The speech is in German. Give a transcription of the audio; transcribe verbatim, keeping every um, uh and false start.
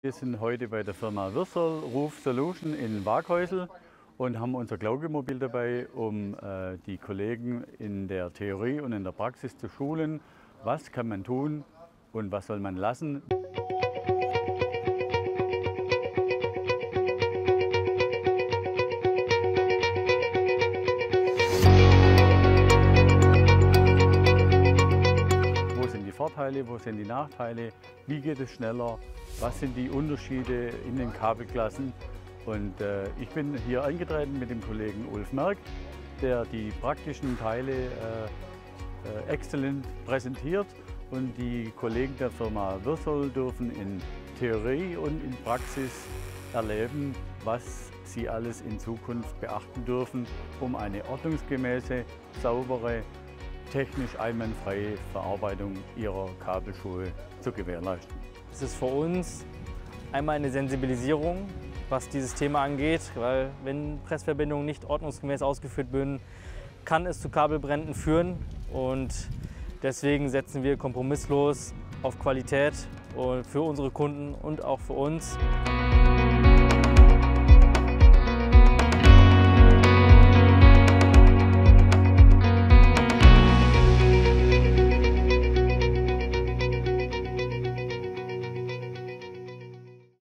Wir sind heute bei der Firma Wirserl Roof Solution in Waghäusel und haben unser Glaugemobil dabei, um äh, die Kollegen in der Theorie und in der Praxis zu schulen. Was kann man tun und was soll man lassen? Wo sind die Vorteile, wo sind die Nachteile, wie geht es schneller, was sind die Unterschiede in den Kabelklassen. Und äh, ich bin hier eingetreten mit dem Kollegen Ulf Merck, der die praktischen Teile äh, äh, exzellent präsentiert. Und die Kollegen der Firma Wirserl dürfen in Theorie und in Praxis erleben, was sie alles in Zukunft beachten dürfen, um eine ordnungsgemäße, saubere, technisch einwandfreie Verarbeitung ihrer Kabelschuhe zu gewährleisten. Es ist für uns einmal eine Sensibilisierung, was dieses Thema angeht, weil wenn Pressverbindungen nicht ordnungsgemäß ausgeführt werden, kann es zu Kabelbränden führen, und deswegen setzen wir kompromisslos auf Qualität für unsere Kunden und auch für uns.